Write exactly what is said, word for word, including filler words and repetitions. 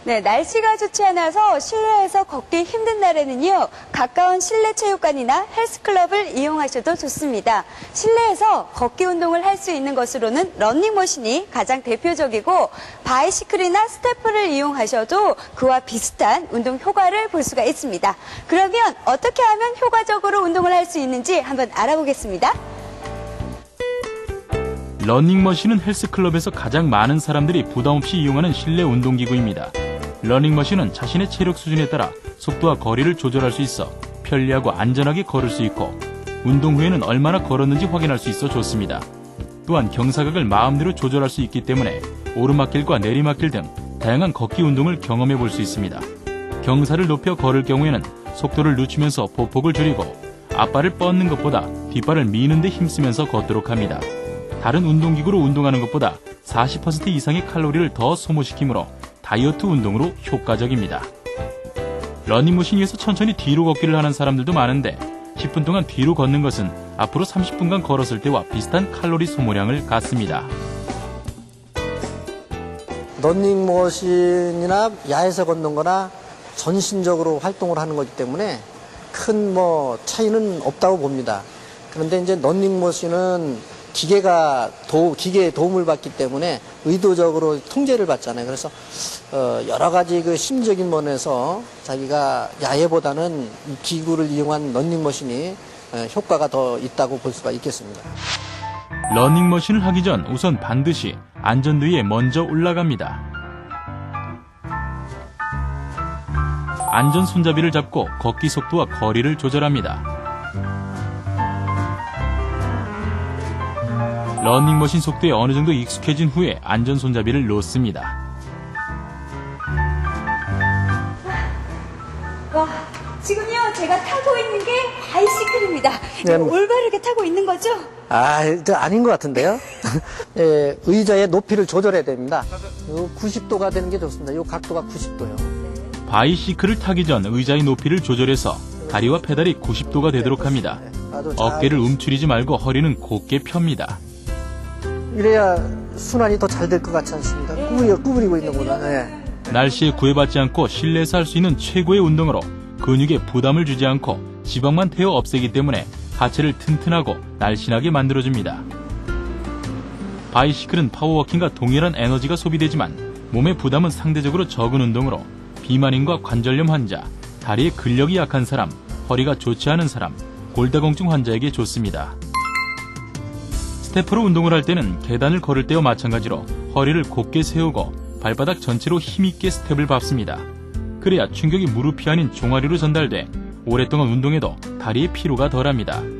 네, 날씨가 좋지 않아서 실내에서 걷기 힘든 날에는요, 가까운 실내 체육관이나 헬스클럽을 이용하셔도 좋습니다. 실내에서 걷기 운동을 할 수 있는 것으로는 러닝머신이 가장 대표적이고, 바이시클이나 스태프를 이용하셔도 그와 비슷한 운동 효과를 볼 수가 있습니다. 그러면 어떻게 하면 효과적으로 운동을 할 수 있는지 한번 알아보겠습니다. 러닝머신은 헬스클럽에서 가장 많은 사람들이 부담없이 이용하는 실내 운동기구입니다. 러닝머신은 자신의 체력 수준에 따라 속도와 거리를 조절할 수 있어 편리하고 안전하게 걸을 수 있고, 운동 후에는 얼마나 걸었는지 확인할 수 있어 좋습니다. 또한 경사각을 마음대로 조절할 수 있기 때문에 오르막길과 내리막길 등 다양한 걷기 운동을 경험해 볼 수 있습니다. 경사를 높여 걸을 경우에는 속도를 늦추면서 보폭을 줄이고, 앞발을 뻗는 것보다 뒷발을 미는 데 힘쓰면서 걷도록 합니다. 다른 운동기구로 운동하는 것보다 사십 퍼센트 이상의 칼로리를 더 소모시키므로 다이어트 운동으로 효과적입니다. 러닝머신 위에서 천천히 뒤로 걷기를 하는 사람들도 많은데, 십 분 동안 뒤로 걷는 것은 앞으로 삼십 분간 걸었을 때와 비슷한 칼로리 소모량을 갖습니다. 러닝머신이나 야에서 걷는 거나 전신적으로 활동을 하는 거기 때문에 큰 뭐 차이는 없다고 봅니다. 그런데 이제 러닝머신은 기계가 도, 기계의 도움을 받기 때문에 의도적으로 통제를 받잖아요. 그래서 어, 여러 가지 그 심적인 면에서 자기가 야외보다는 이 기구를 이용한 러닝머신이 어, 효과가 더 있다고 볼 수가 있겠습니다. 러닝머신을 하기 전 우선 반드시 안전대에 먼저 올라갑니다. 안전 손잡이를 잡고 걷기 속도와 거리를 조절합니다. 러닝머신 속도에 어느 정도 익숙해진 후에 안전 손잡이를 놓습니다. 와, 지금요 제가 타고 있는 게 바이시클입니다. 네. 올바르게 타고 있는 거죠? 아, 저 아닌 것 같은데요. 예, 의자의 높이를 조절해야 됩니다. 요 구십 도가 되는 게 좋습니다. 요 각도가 구십 도요. 바이시클을 타기 전 의자의 높이를 조절해서 다리와 페달이 구십 도가 되도록 합니다. 어깨를 움츠리지 말고 허리는 곧게 펴니다. 이래야 순환이 더 잘 될 것 같지 않습니까? 구부리고, 구부리고 있는 거다. 네. 날씨에 구애받지 않고 실내에서 할 수 있는 최고의 운동으로 근육에 부담을 주지 않고 지방만 태워 없애기 때문에 하체를 튼튼하고 날씬하게 만들어줍니다. 바이시클은 파워워킹과 동일한 에너지가 소비되지만 몸의 부담은 상대적으로 적은 운동으로 비만인과 관절염 환자, 다리에 근력이 약한 사람, 허리가 좋지 않은 사람, 골다공증 환자에게 좋습니다. 스태프로 운동을 할 때는 계단을 걸을 때와 마찬가지로 허리를 곧게 세우고 발바닥 전체로 힘있게 스텝을 밟습니다. 그래야 충격이 무릎이 아닌 종아리로 전달돼 오랫동안 운동해도 다리의 피로가 덜합니다.